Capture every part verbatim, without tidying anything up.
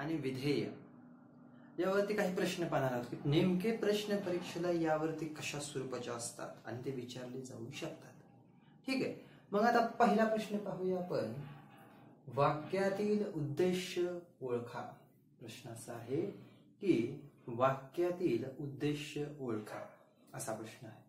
आणि विधेय यावरती काही प्रश्न पाहणार आहोत की नेमके प्रश्न परीक्षेला यावरती कशा स्वरूपाचे असतात आणि ते विचारले जाऊ शकतात. ठीक आहे, मग आता पहिला प्रश्न पाहूया आपण. वाक्यातील उद्देश ओळखा. प्रश्न असा आहे की वाक्यातील उद्देश ओळखा असा प्रश्न आहे.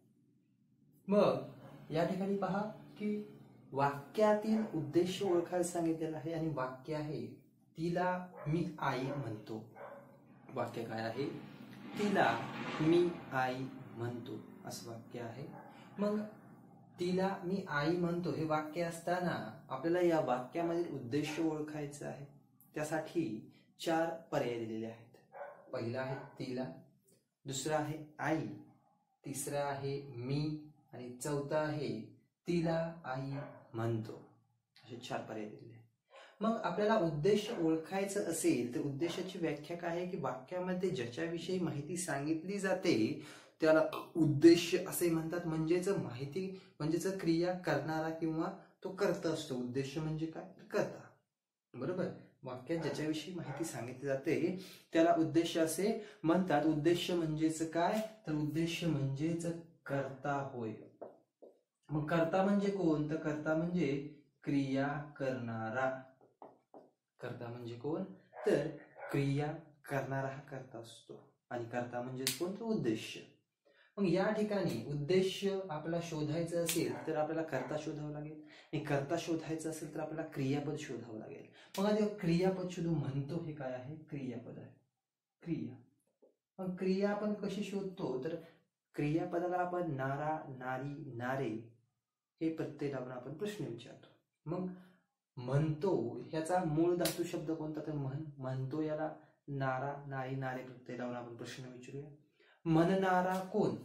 मग या ठिकाणी पहा की वाक्यातील उद्देश ओळखायला सांगितलेला आहे आणि वाक्य आहे तिला मी आई म्हणतो. वाक्य काय आहे? तिला मी आई म्हणतो असं वाक्य आहे. मग तिला मी आई म्हणतो हे वाक्य असताना आपल्याला या वाक्यामधील उद्देश ओळखायचा आहे. त्यासाठी चार पर्याय दिलेले आहेत. पहिला आहे तिला, दुसरा आहे आई, तिसरा आहे मी आणि चौथा आहे तिला आई म्हणतो. असे चार पर्याय दिलेले आहेत. मग आपल्याला उद्देश ओळखायचं असेल तर उद्देशाची व्याख्या काय आहे की वाक्यामध्ये ज्याच्याविषयी माहिती सांगितली जाते त्याला उद्देश असे म्हणतात. म्हणजेच माहिती म्हणजेच क्रिया करणारा किंवा तो कर्ता असतो. उद्देश म्हणजे काय? कर्ता. बरोबर. वाक्यात ज्याच्याविषयी माहिती सांगितली जाते त्याला उद्देश असे म्हणतात. उद्देश म्हणजेच काय? तर उद्देश म्हणजेच कर्ता होय. मग कर्ता म्हणजे कोण? तर कर्ता म्हणजे क्रिया करणारा. कर्ता म्हणजे कोण? तर क्रिया करणारा हा कर्ता असतो आणि कर्ता म्हणजे कोण? तर उद्देश. मग या ठिकाणी उद्देश आपल्याला शोधायचं असेल तर आपल्याला कर्ता शोधावं लागेल आणि कर्ता शोधायचं असेल तर आपल्याला क्रियापद शोधावं लागेल. मग आधी क्रियापद शोधू. म्हणतो हे काय आहे? क्रियापद आहे. क्रिया. मग क्रिया आपण कशी शोधतो? तर क्रियापदाला आपण नारा, नारी, नारे हे प्रत्यय लावून आपण प्रश्न विचारतो. मग म्हणतो ह्याचा मूळ धातू शब्द कोणता? तर म्हण. म्हणतो याला नारा, नारी, नारे प्रत्यय लावून आपण प्रश्न विचारूया. म्हणणारा कोण?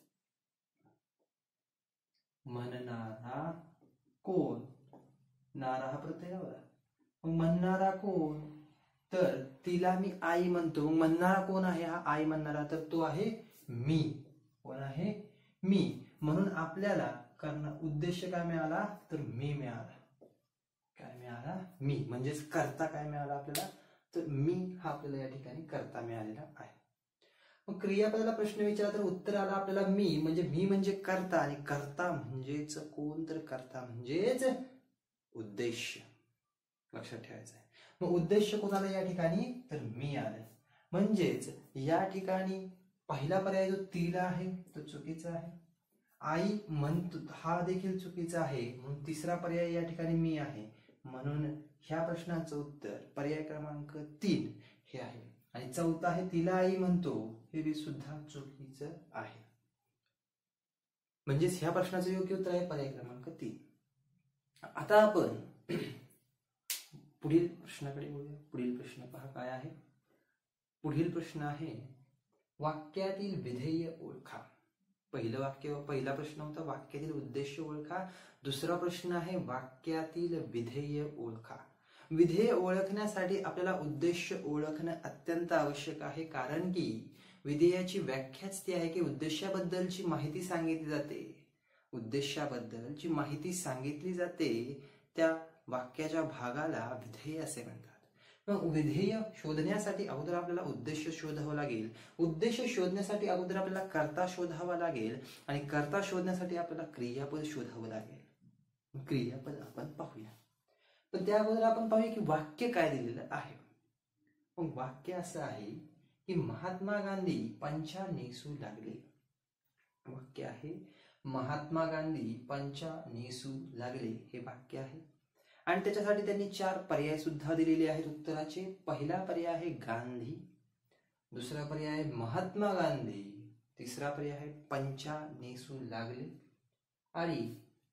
म्हणणारा कोण? नारा हा प्रत्यय लावला. मग म्हणणारा कोण? तर तिला मी आई म्हणतो. मग म्हणणारा कोण आहे? हा आई म्हणणारा तर तो आहे मी. कोण आहे? मी. म्हणून आपल्याला कारण उद्देश काय मिळाला? तर मी मिळाला. काय मिळाला? मी. म्हणजेच कर्ता काय मिळाला आपल्याला? तर मी हा आपल्याला या ठिकाणी कर्ता मिळालेला आहे. मग क्रियापदाला प्रश्न विचारला तर उत्तर आला आपल्याला मी. म्हणजे मी म्हणजे कर्ता आणि कर्ता म्हणजेच कोण? तर कर्ता म्हणजेच उद्देश. लक्षात ठेवायचं आहे. मग उद्देश कोणाला या ठिकाणी? तर मी आलं. म्हणजेच या ठिकाणी पहिला पर्याय जो तिला आहे तो चुकीचा आहे. आई म्हणतो हा देखील चुकीचा आहे. म्हणून तिसरा पर्याय या ठिकाणी मी आहे. म्हणून ह्या प्रश्नाचं उत्तर पर्याय क्रमांक तीन हे आहे. आणि चौथा आहे तिला आई म्हणतो हे सुद्धा चुकीचं आहे. म्हणजेच ह्या प्रश्नाचं योग्य उत्तर आहे पर्याय क्रमांक तीन. आता आपण पुढील प्रश्नाकडे वळूया. पुढील प्रश्न पहा काय आहे. पुढील प्रश्न आहे वाक्यातील विधेय ओळखा. पहिलं वाक्य पहिला प्रश्न होता वाक्यातील उद्देश ओळखा. दुसरा प्रश्न आहे वाक्यातील विधेय ओळखा. विधेय ओळखण्यासाठी आपल्याला उद्देश ओळखणं अत्यंत आवश्यक आहे. कारण की विधेयाची व्याख्याच ती आहे की उद्देशाबद्दलची माहिती सांगितली जाते. उद्देशाबद्दलची माहिती सांगितली जाते त्या वाक्याच्या भागाला विधेय असे म्हणतात. मग विधेय शोधण्यासाठी अगोदर आपल्याला उद्देश शोधावा लागेल. उद्देश शोधण्यासाठी अगोदर आपल्याला कर्ता शोधावा लागेल आणि कर्ता शोधण्यासाठी आपल्याला क्रियापद शोधावं लागेल. क्रियापद आपण पाहूया. पण त्या अगोदर आपण पाहूया की वाक्य काय दिलेलं आहे. मग वाक्य असं आहे की महात्मा गांधी पंचा नेसू लागले. वाक्य आहे महात्मा गांधी पंचा नेसू लागले हे वाक्य आहे. आणि त्याच्यासाठी त्यांनी चार पर्याय सुद्धा दिलेले आहेत उत्तराचे. पहिला पर्याय आहे गांधी, दुसरा पर्याय आहे महात्मा गांधी, तिसरा पर्याय आहे पंचा नेसू लागले आणि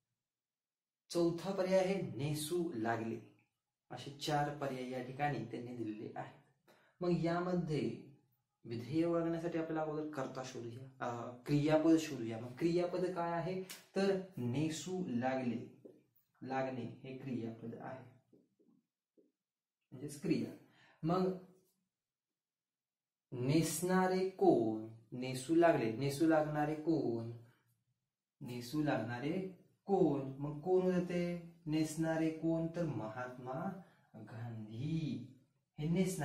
चौथा पर्याय आहे नेसू लागले. असे चार पर्याय या ठिकाणी त्यांनी दिलेले आहेत. मग यामध्ये विधेय ओळखण्यासाठी आपल्याला अगोदर कर्ता शोधूया, क्रियापद शोधूया. मग क्रियापद काय आहे तर नेसू लागले. लागणे हे क्रियापद आहे म्हणजेच क्रिया. मग नेसणारे कोण? नेसू लागले. नेसू लागणारे कोण? नेसू लागणारे कोण? मग कोण होते नेसणारे कोण? तर महात्मा गांधी हे नेसणारे.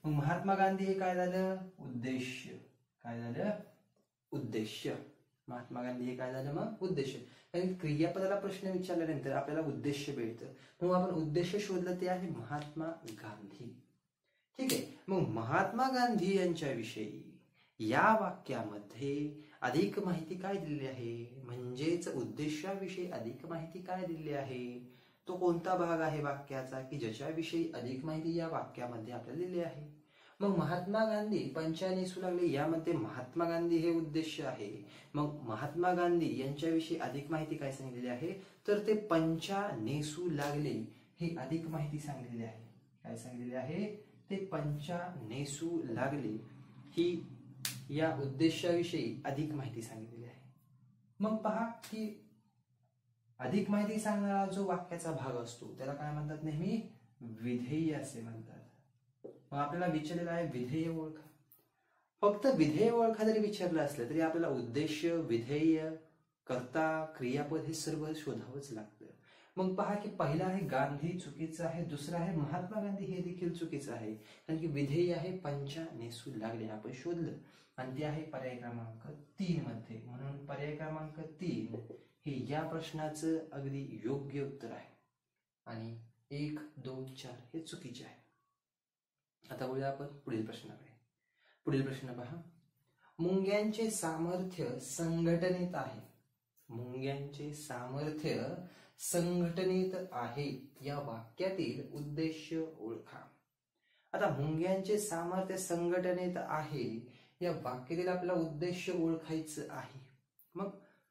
मग महात्मा गांधी हे काय झालं? उद्देश्य. काय झालं? उद्देश्य. महात्मा गांधी हे काय झालं? मग उद्देश्य. कारण क्रियापदाला प्रश्न विचारल्यानंतर आपल्याला उद्देश्य मिळतं, मग आपण उद्देश्य शोधलं, ते आहे महात्मा गांधी. ठीक आहे. मग महात्मा गांधी यांच्याविषयी या वाक्यामध्ये अधिक माहिती काय दिलेली आहे? म्हणजेच उद्देशाविषयी अधिक माहिती काय दिलेली आहे? तो कोणता भाग आहे वाक्याचा की ज्याच्याविषयी अधिक माहिती या वाक्यामध्ये आपल्याला दिली आहे? मग महात्मा गांधी पंचा नेसू लागले, यामध्ये महात्मा गांधी हे उद्देश्य आहे. मग महात्मा गांधी यांच्याविषयी अधिक माहिती काय सांगितलेली आहे? तर ते पंचा नेसू लागले ही अधिक माहिती सांगितलेली आहे. काय सांगितलेली आहे? ते पंचा नेसू लागले ही या उद्देशाविषयी अधिक माहिती सांगितलेली आहे. मग पहा की अधिक माहिती सांगणारा जो वाक्याचा भाग असतो त्याला काय म्हणतात? नेहमी विधेय असे म्हणतात. मग आपल्याला विचारलेलं आहे विधेय ओळखा. फक्त विधेय ओळखा जरी विचारलं असलं तरी आपल्याला उद्देश्य, विधेय, कर्ता, क्रियापद हे सर्व शोधावंच लागतं. मग पहा की पहिला आहे गांधी चुकीचं आहे, दुसरं आहे महात्मा गांधी हे देखील चुकीचं आहे. कारण की विधेय आहे पंचा नेसू लागले आपण शोधलं, आणि ते आहे पर्याय क्रमांक तीन मध्ये. म्हणून पर्याय क्रमांक तीन हे या प्रश्नाचं अगदी योग्य उत्तर आहे. आणि एक, दोन, चार हे चुकीचे आहे. आता बोलूया आपण पुढील प्रश्नाकडे. पुढील प्रश्न पहा. मुंग्यांचे सामर्थ्य संघटनेत आहे. मुंग्यांचे सामर्थ्य संघटनेत आहे या वाक्यातील उद्देश्य ओळखा. आता मुंग्यांचे सामर्थ्य संघटनेत आहे या वाक्यातील आपल्याला उद्देश्य ओळखायचं आहे. मग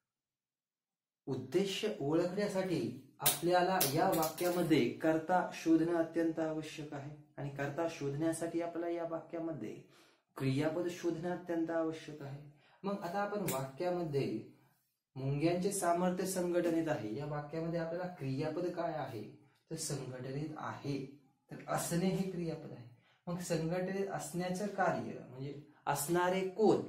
उद्देश्य ओळखण्यासाठी आपल्याला या वाक्यामध्ये कर्ता शोधणं अत्यंत आवश्यक आहे. आणि कर्ता शोधण्यासाठी आपल्याला या वाक्यामध्ये क्रियापद शोधणं अत्यंत आवश्यक आहे. मग आता आपण वाक्यामध्ये मुंग्यांचे सामर्थ्य संघटनेत आहे या वाक्यामध्ये आपल्याला क्रियापद काय आहे? तर संघटनेत आहे. तर असणे हे क्रियापद आहे. मग संघटनेत असण्याचं कार्य म्हणजे असणारे कोण?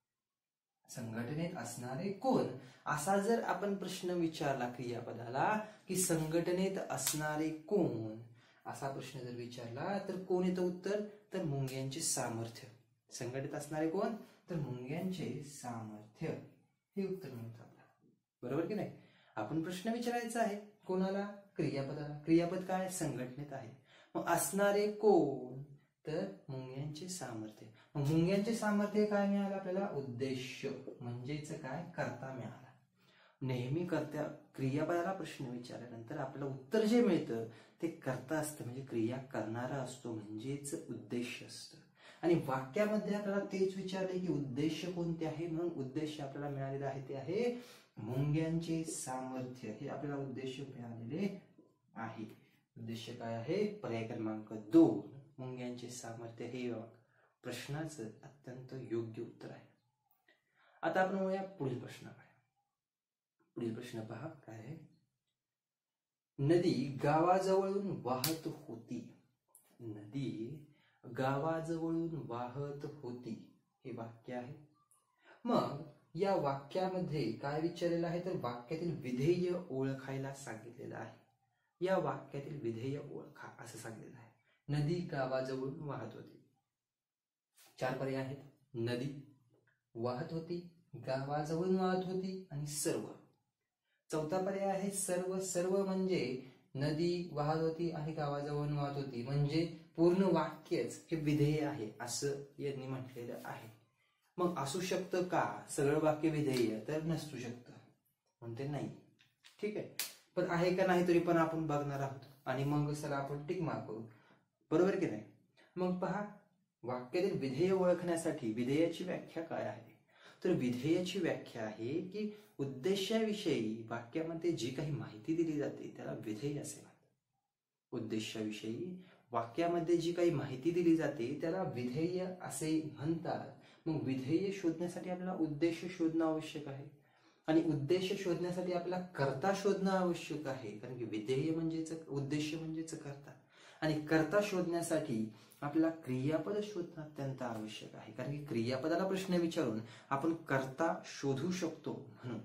संघटनेत असणारे कोण असा जर आपण प्रश्न विचारला क्रियापदाला की संघटनेत असणारे कोण असा प्रश्न जर विचारला तर कोण येतं उत्तर? तर मुंग्यांचे सामर्थ्य. संघटित असणारे कोण? तर मुंग्यांचे सामर्थ्य हे उत्तर मिळतं आपल्याला. बरोबर की नाही? आपण प्रश्न विचारायचा आहे कोणाला? क्रियापदाला. क्रियापद काय? संघटनेत आहे. मग असणारे कोण? तर मुंग्यांचे सामर्थ्य. मग मुंग्यांचे सामर्थ्य काय मिळालं आपल्याला? उद्देश्य म्हणजेच काय? कर्ता मिळाला. नेहमी कर्त्या क्रियापदाला प्रश्न विचारल्यानंतर आपल्याला उत्तर जे मिळतं ते कर्ता असतं, म्हणजे क्रिया करणारा असतो, म्हणजेच उद्देश्य असतं. आणि वाक्यामध्ये आपल्याला तेच विचारले की उद्देश्य कोणते आहे, म्हणून उद्देश्य आपल्याला मिळालेलं आहे ते आहे मुंग्यांचे सामर्थ्य. हे आपल्याला उद्देश्य मिळालेले आहे. उद्देश्य काय आहे? पर्याय क्रमांक दोन मुंग्यांचे सामर्थ्य हे प्रश्नाचं अत्यंत योग्य उत्तर आहे. आता आपण वळूया पुढील प्रश्नाकडे. पुढील प्रश्न पहा काय आहे. नदी गावाजवळून वाहत होती. नदी गावाजवळून वाहत होती हे वाक्य आहे. मग या वाक्यामध्ये काय विचारलेलं आहे? तर वाक्यातील विधेय ओळखायला सांगितलेलं आहे. या वाक्यातील विधेय ओळखा असं सांगितलेलं आहे. नदी गावाजवळून वाहत होती. चार पर्याय आहेत. नदी, वाहत होती, गावाजवळून वाहत होती आणि सर्व. चौथा पर्याय आहे सर्व. सर्व म्हणजे नदी वाहत होती आणि गावाजवळून वाहत होती, म्हणजे पूर्ण वाक्यच हे विधेय आहे असं यांनी म्हटलेलं आहे. मग असू शकतं का सगळं वाक्य विधेय? तर नसू शकतं, म्हणते नाही. ठीक आहे, पण आहे का नाही तरी पण आपण बघणार आहोत आणि मग सर आपण टिक मार्क करू. बरोबर की नाही? मग पहा, वाक्यातील विधेय ओळखण्यासाठी विधेयाची व्याख्या काय आहे? तर विधेयाची व्याख्या आहे की उद्देशाविषयी वाक्यामध्ये जी काही माहिती दिली जाते त्याला विधेय असे म्हणतात. उद्देशाविषयी वाक्यामध्ये जी काही माहिती दिली जाते त्याला विधेय असे म्हणतात. मग विधेय शोधण्यासाठी आपल्याला उद्देश शोधणं आवश्यक आहे आणि उद्देश शोधण्यासाठी आपल्याला कर्ता शोधणं आवश्यक आहे. कारण की विधेय म्हणजेच उद्देश म्हणजेच कर्ता, आणि कर्ता शोधण्यासाठी आपल्याला क्रियापद शोधणं अत्यंत आवश्यक आहे. कारण की क्रियापदाला प्रश्न विचारून आपण कर्ता शोधू शकतो. म्हणून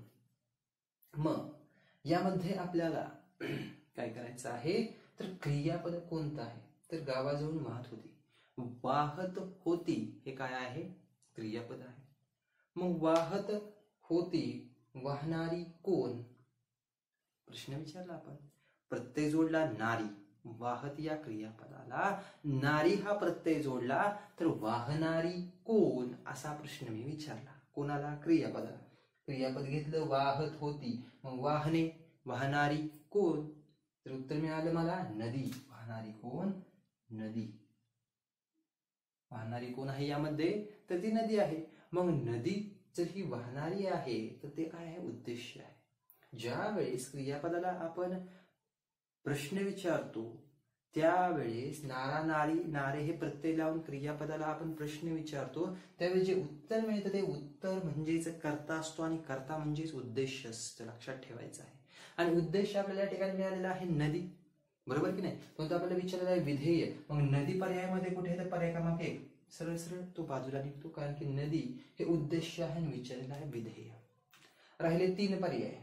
मग यामध्ये आपल्याला काय करायचं आहे? तर क्रियापद कोणतं आहे? तर गावाजवळून वाहत होती. वाहत होती हे काय आहे? क्रियापद आहे. मग वाहत होती वाहणारी कोण? प्रश्न विचारला आपण. प्रत्यय जोडला नारी, वाहत या क्रियापदाला नारी हा प्रत्यय जोडला तर वाहणारी कोण असा प्रश्न मी विचारला. कोणाला? क्रियापदाला. क्रियापद घेतलं वाहत होती, मग वाहने, वाहणारी कोण? तर उत्तर मिळालं मला नदी. वाहणारी कोण? नदी. वाहणारी कोण आहे यामध्ये? तर ती नदी आहे. मग नदी जर ही वाहणारी आहे तर ते काय आहे? उद्देश्य आहे. ज्या वेळेस क्रियापदाला आपण प्रश्न विचारतो त्यावेळेस नारा, नारी, नारे हे प्रत्यय लावून क्रियापदाला आपण प्रश्न विचारतो त्यावेळी जे उत्तर मिळतं ते उत्तर म्हणजेच कर्ता असतो आणि कर्ता म्हणजेच उद्देश असतं. लक्षात ठेवायचं आहे. आणि उद्देश आपल्याला या ठिकाणी मिळालेला आहे नदी, बरोबर की नाही? परंतु आपल्याला विचारलेलं आहे विधेय. मग नदी पर्यायामध्ये कुठे? तर पर्याय क्रमांक एक. सरळ सरळ तो बाजूला निघतो, कारण की नदी हे उद्देश आहे आणि विचारलेलं आहे विधेय. राहिले तीन पर्याय.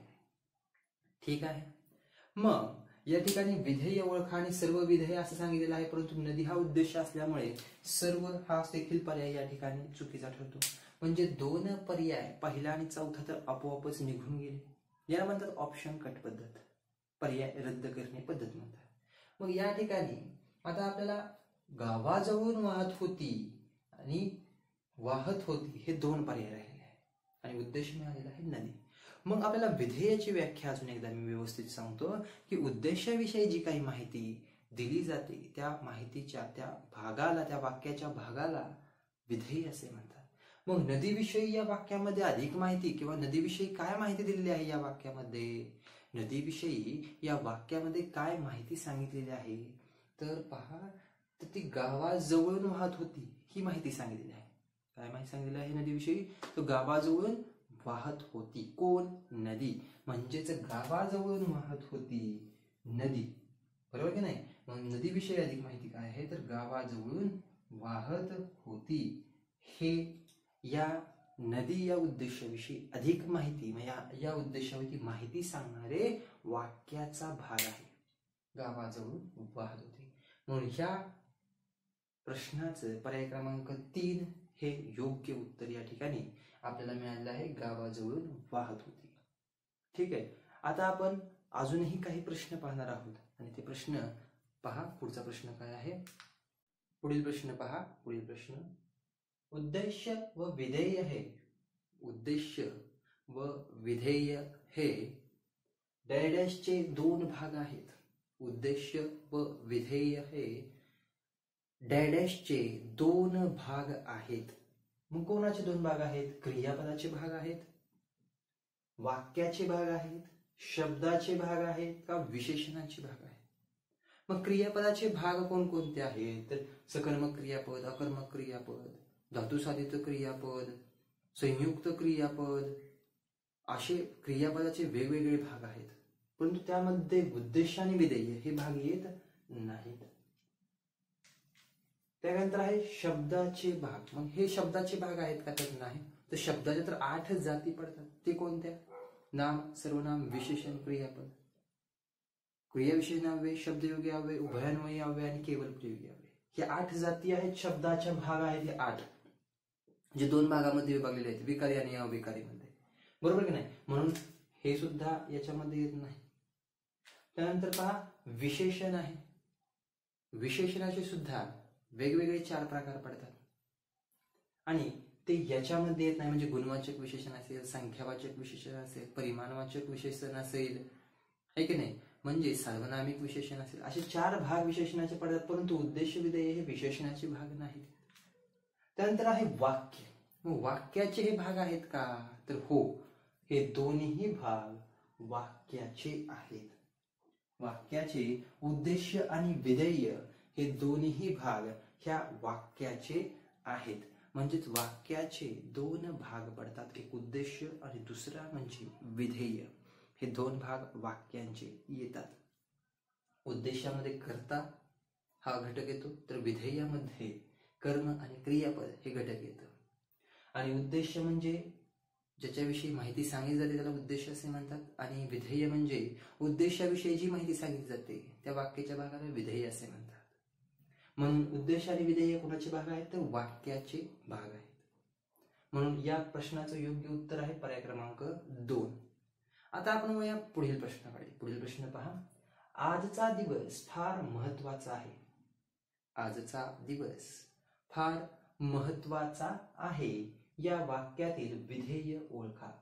ठीक आहे. मग या ठिकाणी विधेय ओळखा आणि सर्व विधेय असं सांगितलेलं आहे, परंतु नदी हा उद्देश असल्यामुळे सर्व हा देखील पर्याय या ठिकाणी चुकीचा ठरतो. म्हणजे दोन पर्याय, पहिला आणि चौथा, तर आपोआपच निघून गेले. याला म्हणतात ऑप्शन कट पद्धत, पर्याय रद्द करणे पद्धत म्हणतात. मग या ठिकाणी आता आपल्याला गावाजवळून वाहत होती आणि वाहत होती हे दोन पर्याय राहिले आहे आणि उद्देश मिळालेला आहे नदी. मग आपल्याला विधेयाची व्याख्या अजून एकदा मी व्यवस्थित सांगतो की उद्देशाविषयी जी काही माहिती दिली जाते त्या माहितीच्या त्या भागाला, त्या वाक्याच्या भागाला विधेय असे म्हणतात. मग नदीविषयी या वाक्यामध्ये अधिक माहिती किंवा नदीविषयी काय माहिती दिलेली आहे या वाक्यामध्ये? नदीविषयी या वाक्यामध्ये काय माहिती सांगितलेली आहे तर पहा, तर ती गावाजवळून वाहत होती ही माहिती सांगितलेली आहे. काय माहिती सांगितलेली आहे नदीविषयी? तो गावाजवळून वाहत होती. कोण? नदी. म्हणजेच गावाजवळून वाहत होती नदी, बरोबर की नाही? मग नदीविषयी अधिक माहिती काय आहे तर गावाजवळून वाहत होती हे या नदी या उद्देशाविषयी अधिक माहिती, या या उद्देशाविषयी माहिती सांगणारे वाक्याचा भाग आहे. गावाजवळून वाहत होती. म्हणून ह्या प्रश्नाचं पर्याय क्रमांक तीन हे योग्य उत्तर या ठिकाणी आपल्याला मिळालेलं आहे. गावाजवळून वाहत होती. ठीक आहे. आता आपण अजूनही काही प्रश्न पाहणार आहोत आणि ते प्रश्न पहा. पुढचा प्रश्न काय आहे? पुढील प्रश्न पहा. पुढील प्रश्न, उद्देश्य व विधेय हे उद्देश्य व विधेय हे डॅडॅशचे दोन भाग आहेत. उद्देश्य व विधेय हे डॅडॅशचे दोन भाग आहेत. मग कोणाचे दोन भाग आहेत? क्रियापदाचे भाग आहेत, वाक्याचे भाग आहेत, शब्दाचे भाग आहेत का विशेषणाचे भाग आहेत? मग क्रियापदाचे भाग कोणकोणते आहेत? तर सकर्मक क्रियापद, अकर्मक क्रियापद, धातुसाधित क्रियापद, संयुक्त क्रियापद, असे क्रियापदाचे वेगवेगळे भाग आहेत. परंतु त्यामध्ये उद्देश आणि विधेय हे भाग येत नाहीत. त्यानंतर आहे शब्दाचे भाग. मग हे शब्दाचे भाग आहेत का? तर नाही. तर शब्दाच्या तर आठ जाती पडतात. ते कोणत्या? नाम, सर्वनाम, विशेषण, क्रियापद. क्रियाविशेषण अव्यय, शब्दयोगी अव्यय, उभयान्वयी अव्यय आणि केवल प्रयोगी अव्यय. हे आठ जाती आहेत, शब्दाच्या भाग आहेत हे आठ, जे दोन भागामध्ये विभागलेले आहेत, विकारी आणि अविकारीमध्ये, बरोबर की नाही? म्हणून हे सुद्धा याच्यामध्ये येत नाही. त्यानंतर पहा विशेषण आहे. विशेषणाचे सुद्धा वेगवेगळे चार प्रकार पडतात आणि ते याच्यामध्ये येत नाही. म्हणजे गुणवाचक विशेषण असेल, संख्यावाचक विशेषण असेल, परिमाणवाचक विशेषण असेल, आहे की नाही? म्हणजे सार्वनामिक विशेषण असेल, असे चार भाग विशेषणाचे पडतात. परंतु उद्देश विधेय हे विशेषणाचे भाग नाहीत. त्यानंतर आहे वाक्य. मग वाक्याचे हे भाग आहेत का? तर हो, हे दोन्ही भाग वाक्याचे आहेत. वाक्याचे उद्देश आणि विधेय हे दोन्ही भाग ह्या वाक्याचे आहेत. म्हणजेच वाक्याचे दोन भाग पडतात, एक उद्देश आणि दुसरा म्हणजे विधेय. हे दोन भाग वाक्यांचे येतात. उद्देशामध्ये कर्ता हा घटक येतो, तर विधेयामध्ये कर्म आणि क्रियापद हे घटक येतं. आणि उद्देश म्हणजे ज्याच्याविषयी माहिती सांगितली जाते त्याला उद्देश असे म्हणतात, आणि विधेय म्हणजे उद्देशाविषयी जी माहिती सांगितली जाते त्या वाक्याच्या भागाला विधेय असे म्हणतात. म्हणून उद्देश आणि विधेय कोणाचे भाग आहेत तर वाक्याचे भाग आहेत. म्हणून या प्रश्नाचं योग्य उत्तर आहे पर्याय क्रमांक दोन. आता आपण वळूया पुढील प्रश्नाकडे. पुढील प्रश्न पहा. आजचा दिवस फार महत्वाचा आहे. आजचा दिवस फार महत्वाचा आहे या वाक्यातील विधेय ओळखा.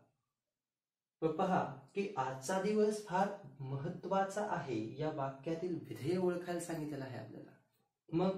पहा की आजचा दिवस फार महत्वाचा आहे या वाक्यातील विधेय ओळखायला सांगितलेलं आहे आपल्याला. मग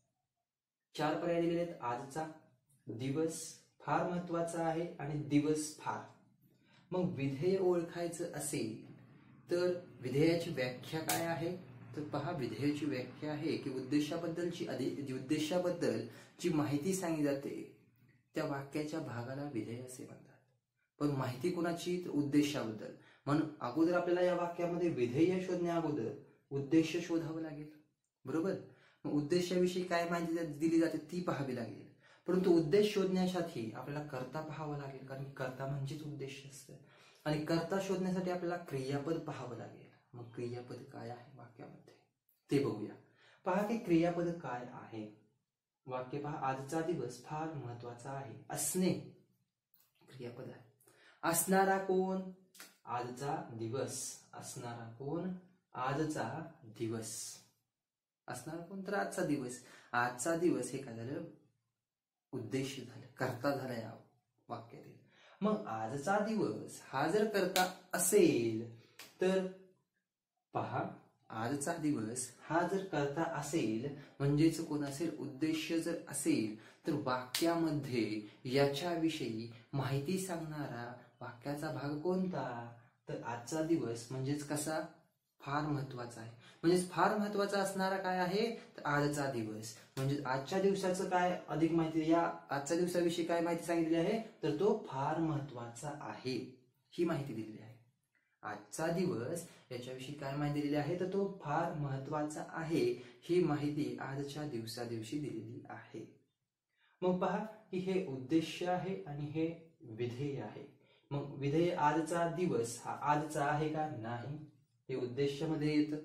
चार पर्याय दिलेले आहेत. आजचा, दिवस फार महत्वाचा आहे आणि दिवस फार. मग विधेय ओळखायचं असेल तर विधेयाची व्याख्या काय आहे तर पहा, विधेयाची व्याख्या आहे की उद्देशाबद्दलची अधिक उद्देशाबद्दल जी माहिती सांगितली जाते त्या वाक्याच्या भागाला विधेय असे म्हणतात. पण माहिती कोणाची तर उद्देशाबद्दल. म्हणून अगोदर आपल्याला या वाक्यामध्ये विधेय शोधण्या अगोदर उद्देश शोधावं लागेल. बरोबर. मग उद्देशाविषयी काय माहिती दिली जाते ती पाहावी लागेल. परंतु उद्देश शोधण्यासाठी आपल्याला कर्ता पाहावं लागेल, कारण कर्ता म्हणजेच उद्देश असतं. आणि कर्ता शोधण्यासाठी आपल्याला क्रियापद पाहावं लागेल. मग क्रियापद काय आहे वाक्यामध्ये ते बघूया. पहा की क्रियापद काय आहे. वाक्य पहा. आजचा दिवस फार महत्वाचा आहे. असणे क्रियापद आहे. असणारा कोण? आजचा दिवस. असणारा कोण? आजचा दिवस. असणारा कोण तर आजचा दिवस. आजचा दिवस हे काय झालं उद्देश झालं, कर्ता झाला या वाक्यातील. मग आजचा दिवस हा जर कर्ता असेल तर पहा, आजचा दिवस हा जर कर्ता असेल म्हणजेच कोण असेल उद्देश जर असेल तर वाक्यामध्ये याच्याविषयी माहिती सांगणारा वाक्याचा भाग कोणता तर आजचा दिवस म्हणजेच कसा फार महत्वाचा आहे. म्हणजेच फार महत्वाचा असणारा काय आहे तर आजचा दिवस. म्हणजे आजच्या दिवसाचं काय अधिक माहिती या आजच्या दिवसाविषयी काय माहिती सांगितली आहे तर तो फार महत्वाचा आहे ही माहिती दिलेली आहे. आजचा दिवस याच्याविषयी काय माहिती दिलेली आहे तर तो फार महत्वाचा आहे ही माहिती आजच्या दिवसा दिवशी दिलेली आहे. मग पहा की हे उद्देश आहे आणि हे विधेय आहे. मग विधेय आजचा दिवस हा आजचा आहे का नाही हे उद्देशामध्ये येतं.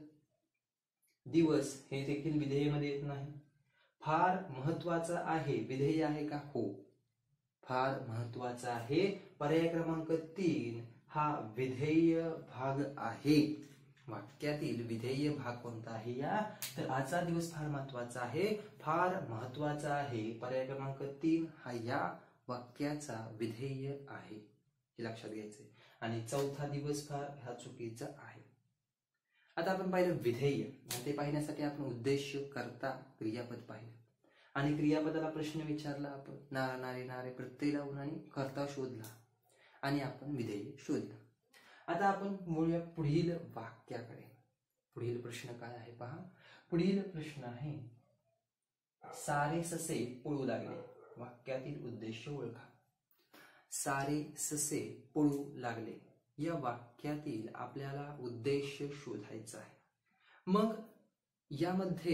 दिवस हे देखील विधेयमध्ये येत नाही. फार महत्वाचा आहे विधेय आहे का हो फार महत्वाचा आहे. पर्याय क्रमांक तीन हा विधेय भाग आहे. वाक्यातील विधेय भाग कोणता आहे या तर आजचा दिवस फार महत्वाचा आहे, फार महत्वाचा आहे. पर्याय क्रमांक तीन हा या वाक्याचा विधेय आहे हे लक्षात घ्यायचंय. आणि चौथा दिवस फार हा चुकीचा आहे. आता आपण पाहिलं विधेय. ते पाहण्यासाठी आपण उद्देश, कर्ता, क्रियापद पाहिलं आणि क्रियापदाला प्रश्न विचारला आपण नारा नारे नारे प्रत्यय लावून आणि कर्ता शोधला आणि आपण विधेय शोधलं. आता आपण बोलूया पुढील वाक्याकडे. पुढील प्रश्न काय आहे पहा. पुढील प्रश्न आहे सारे ससे पळू लागले. वाक्यातील उद्देश ओळखा. सारे ससे पळू लागले या वाक्यातील आपल्याला उद्देश शोधायचा आहे. मग यामध्ये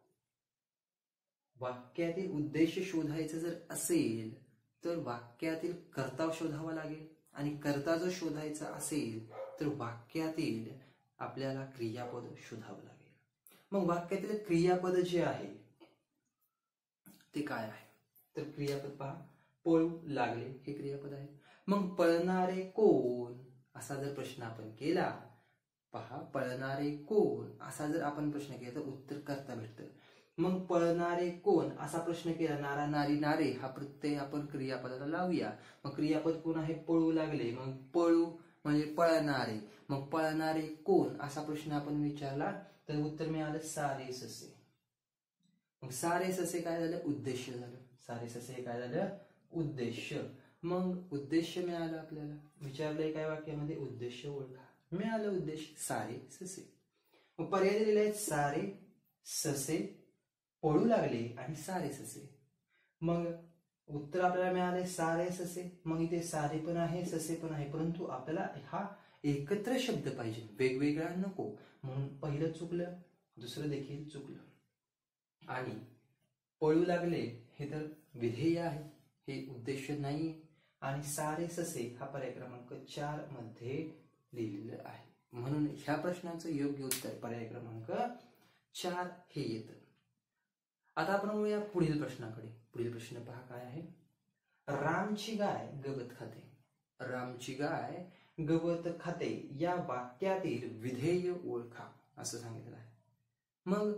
वाक्यातील उद्देश शोधायचा जर असेल तर वाक्यातील कर्ता शोधावा लागेल आणि कर्ता जर शोधायचा असेल तर वाक्यातील आपल्याला क्रियापद शोधावं लागेल. मग वाक्यातील क्रियापद जे आहे ते काय आहे तर क्रियापद पहा. पळू लागले हे क्रियापद आहे. मग पळणारे कोण असा जर प्रश्न आपण केला पहा पळणारे कोण असा जर आपण प्रश्न केला तर उत्तर कर्ता भेटतं. मग पळणारे कोण असा प्रश्न केला नारा नारी नारे हा प्रत्यय आपण क्रियापदाला लावूया. मग क्रियापद कोण आहे पळू लागले. मग पळू म्हणजे पळणारे. मग पळणारे कोण असा प्रश्न आपण विचारला तर उत्तर मिळालं सारे ससे. मग सारे ससे काय झालं उद्देश झालं. सारे ससे हे काय झालं उद्देश. मग उद्देश मिळालं आपल्याला. विचारलंय काय वाक्यामध्ये उद्देश ओळखा. मिळालं उद्देश सारे ससे. मग पर्याय दिलेले आहेत सारे ससे पळू लागले आणि सारे ससे. मग उत्तर आपल्याला मिळाले सारे ससे. मग इथे सारे पण आहे ससे पण आहे परंतु आपल्याला हा एकत्र शब्द पाहिजे वेगवेगळा नको. म्हणून पहिलं चुकलं दुसरं देखील चुकलं. आणि पळू लागले हे तर विधेय आहे हे उद्देश नाही. आणि सारे ससे हा पर्याय क्रमांक चार मध्ये लिहिलेलं आहे. म्हणून ह्या प्रश्नाचं योग्य उत्तर पर्याय क्रमांक चार हे येतं. आता आपण वळूया पुढील प्रश्नाकडे. पुढील प्रश्न पहा काय आहे. रामची गाय गवत खाते. रामची गाय गवत खाते या वाक्यातील विधेय ओळखा असं सांगितलं आहे. मग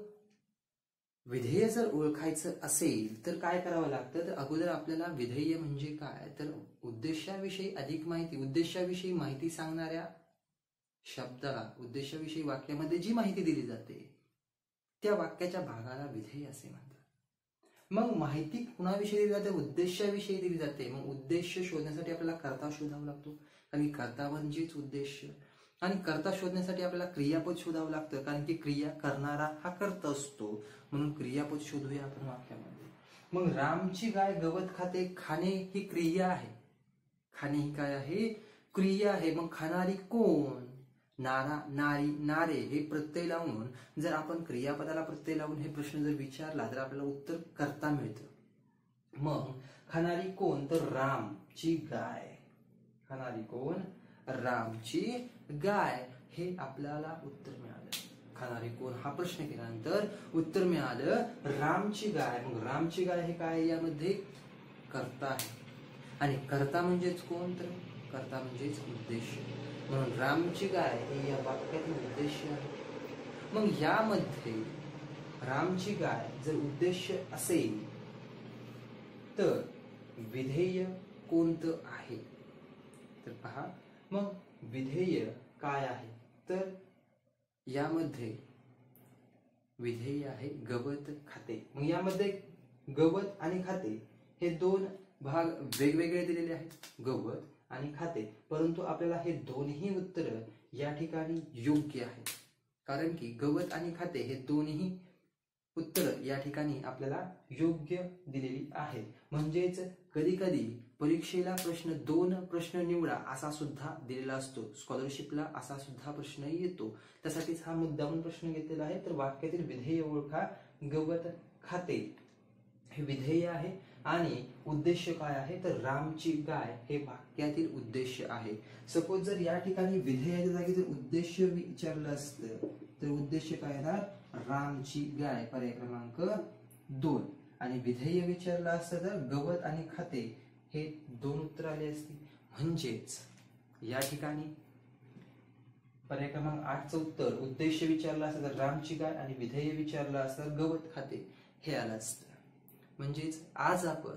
विधेय जर ओळखायचं असेल तर काय करावं लागतं, तर अगोदर आपल्याला विधेय म्हणजे काय, तर उद्देशाविषयी अधिक माहिती, उद्देशाविषयी माहिती सांगणाऱ्या शब्दाला, उद्देशाविषयी वाक्यामध्ये जी माहिती दिली जाते त्या वाक्याच्या भागाला विधेय असे म्हणतात. मग माहिती कुणाविषयी दिली जाते, उद्देशाविषयी दिली जाते. मग उद्देश शोधण्यासाठी आपल्याला कर्ता शोधावा लागतो, कारण की कर्ता म्हणजेच उद्देश. आणि कर्ता शोधण्यासाठी आपल्याला क्रियापद शोधावं लागतं, कारण की क्रिया करणारा हा कर्ता असतो, म्हणून क्रियापद शोधूया आपण वाक्यामध्ये. मग रामची गाय गवत खाते, खाणे ही क्रिया आहे. खाणे ही काय आहे, क्रिया आहे. मग खाणारी कोण, नारा, नारी, नारे हे प्रत्यय लावून जर आपण क्रियापदाला प्रत्यय लावून हे प्रश्न जर विचारला तर आपल्याला उत्तर कर्ता मिळतं. मग खाणारी कोण, तर रामची गाय. खाणारी कोण, रामची गाय, हे आपल्याला उत्तर मिळालं. खाणारी कोण हा प्रश्न केल्यानंतर उत्तर मिळालं रामची गाय. मग रामची गाय हे काय, यामध्ये कर्ता आहे. आणि कर्ता म्हणजेच कोण, तर कर्ता म्हणजेच उद्देश. म्हणून रामची गाय हे या वाक्यातील उद्देश आहे. मग यामध्ये रामची गाय जर उद्देश असेल तर विधेय कोणतं आहे, तर पहा. मग विधेय काय आहे, तर यामध्ये विधेय आहे गवत खाते. मग यामध्ये गवत आणि खाते हे दोन भाग वेगवेगळे दिलेले आहेत, गवत आणि खाते. परंतु आपल्याला हे दोन्ही उत्तर या ठिकाणी योग्य आहेत, कारण की गवत आणि खाते हे दोन्ही उत्तर या ठिकाणी आपल्याला योग्य दिलेली आहेत. म्हणजेच कधी कधी परीक्षेला प्रश्न दोन प्रश्न निवडा असा सुद्धा दिलेला असतो, स्कॉलरशिपला असा सुद्धा प्रश्न येतो. त्यासाठीच हा मुद्दामून प्रश्न घेतलेला आहे. तर वाक्यातील विधेय ओळखा. गवत खाते हे विधेय आहे आणि उद्देश काय आहे, तर रामची गाय हे वाक्यातील उद्देश आहे. सपोज जर या ठिकाणी विधेयाच्या जागी जर उद्देश विचारलं असतं तर उद्देश काय येणार, रामची गाय, पर्याय क्रमांक दोन. आणि विधेय विचारलं असतं तर गवत आणि खाते हे दोन उत्तर आले असते. म्हणजेच या ठिकाणी पर्याय क्रमांक आठचं उत्तर उद्देश विचारला असतं तर रामची गाय आणि विधेय विचारलं असतं गवत खाते हे आलं असतं. म्हणजेच आज आपण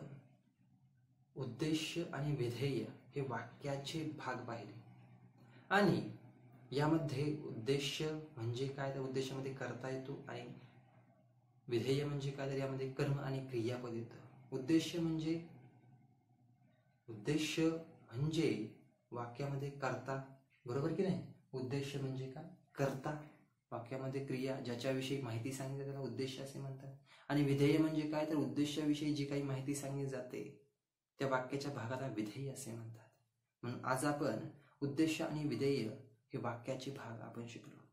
उद्देश आणि विधेय हे वाक्याचे भाग पाहिले. आणि यामध्ये उद्देश म्हणजे काय, तर उद्देशामध्ये कर्ता येतो आणि विधेय म्हणजे काय, तर यामध्ये कर्म आणि क्रियापद येतं. उद्देश म्हणजे उद्देश म्हणजे वाक्यामध्ये कर्ता, बरोबर की नाही. उद्देश म्हणजे काय, कर्ता, वाक्यामध्ये क्रिया, ज्याच्याविषयी माहिती सांगितली त्याला उद्देश असे म्हणतात. आणि विधेय म्हणजे काय, तर उद्देशाविषयी जी काही माहिती सांगितली जाते त्या वाक्याच्या भागाला विधेय असे म्हणतात. म्हणून आज आपण उद्देश आणि विधेय हे वाक्याचे भाग आपण शिकलो.